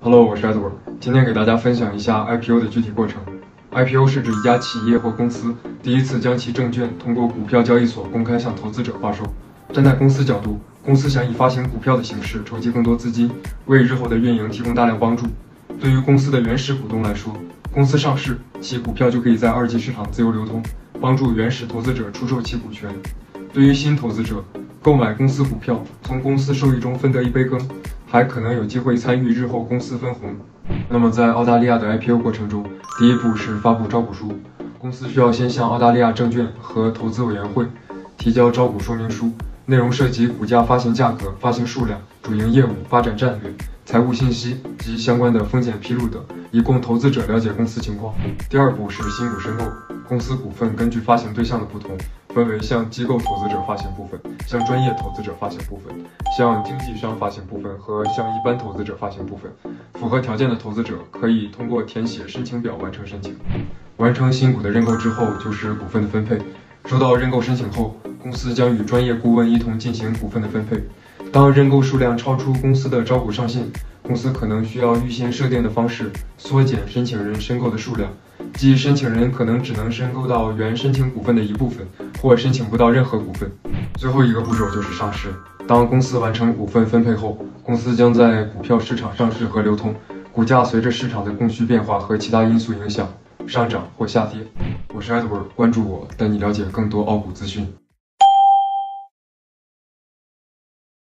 Hello，我是 Edward，今天给大家分享一下 IPO 的具体过程。IPO 是指一家企业或公司第一次将其证券通过股票交易所公开向投资者发售。站在公司角度，公司想以发行股票的形式筹集更多资金，为日后的运营提供大量帮助。对于公司的原始股东来说，公司上市，其股票就可以在二级市场自由流通，帮助原始投资者出售其股权。对于新投资者，购买公司股票，从公司收益中分得一杯羹，还可能有机会参与日后公司分红。那么在澳大利亚的 IPO 过程中，第一步是发布招股书，公司需要先向澳大利亚证券和投资委员会提交招股说明书，内容涉及股价发行价格、发行数量、主营业务、发展战略、财务信息及相关的风险披露等，以供投资者了解公司情况。第二步是新股申购，公司股份根据发行对象的不同，分为向机构投资者发行部分、向专业投资者发行部分、向经纪商发行部分和向一般投资者发行部分。符合条件的投资者可以通过填写申请表完成申请。完成新股的认购之后，就是股份的分配。收到认购申请后，公司将与专业顾问一同进行股份的分配。当认购数量超出公司的招股上限，公司可能需要预先设定的方式缩减申请人申购的数量，即申请人可能只能申购到原申请股份的一部分，或申请不到任何股份。最后一个步骤就是上市。当公司完成股份分配后，公司将在股票市场上市和流通，股价随着市场的供需变化和其他因素影响上涨或下跌。我是 Edward， 关注我，带你了解更多澳股资讯。